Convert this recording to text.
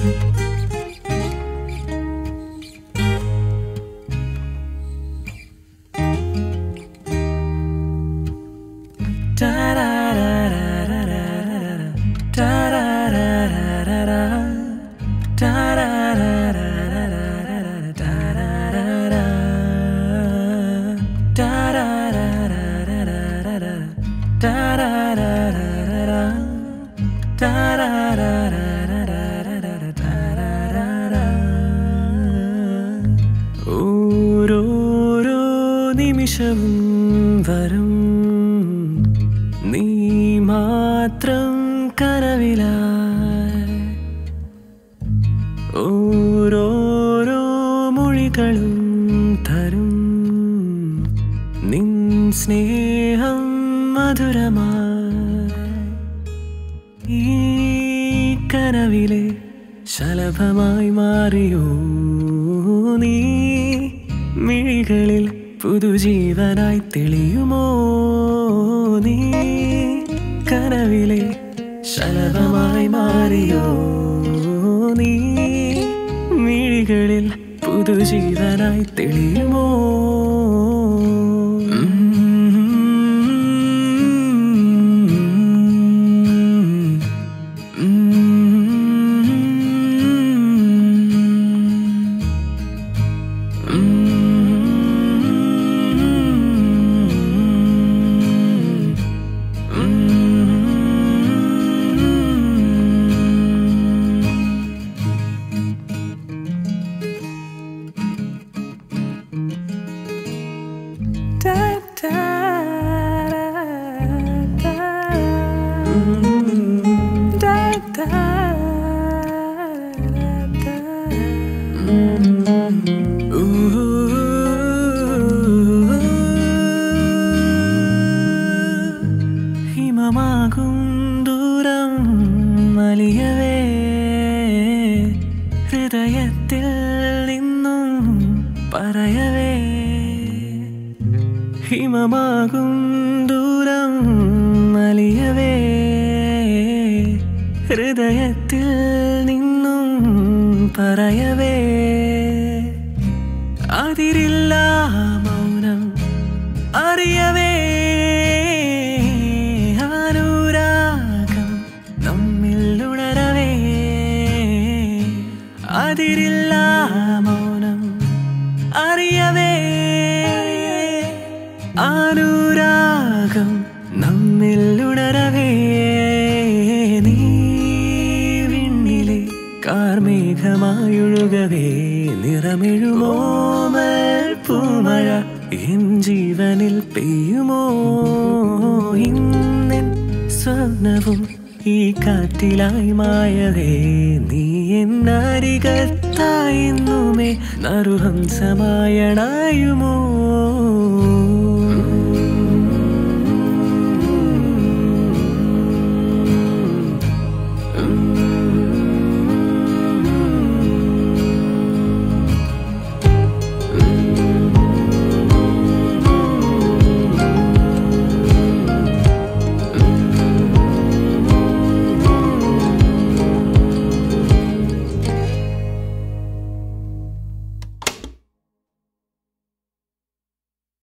ഓരോരോ നിമിഷവും വരും നീ മാത്രം കനവിലായി ഓരോരോ മൊഴികളും തരും നിൻ സ്നേഹം മധുരമായി ഈ കനവിലെ ശലഭമായി മാറിയോ നീ മിഴികളിൽ പുതുജീവനായി തെളിയുമോ നീ കനവിലെ ശലഭമായി മാറിയോ നീ മിഴികളിൽ പുതുജീവനായി തെളിയുമോ ഹിമമാകും ദൂരം വലിയവേ ഹൃദയത്തിൽ നിന്നും പറയവേ ഹിമമാകും ദൂരം വലിയവേ ഹൃദയത്തിൽ നിന്നും പറയവേ അതിരില്ല മൗനം അറിയവേ അനുരാഗം നമ്മിൽ ഉണരവേ അതിരില്ല മൗനം അറിയവേ അനുരാഗം നമ്മിൽ ഉണരവേ നീ വിണ്ണിലെ കാർമേഘമായൊഴുകവേ നിറമെഴുമോമൽ പൂമഴ എൻ ജീവനിൽ പെയ്യുമോ ഇന്നെൻ സ്വപ്നവും ഈ കാറ്റിലായി മായവേ നീ എന്നരികത്തായെന്നുമേ നറുഹംസമായണായുമോ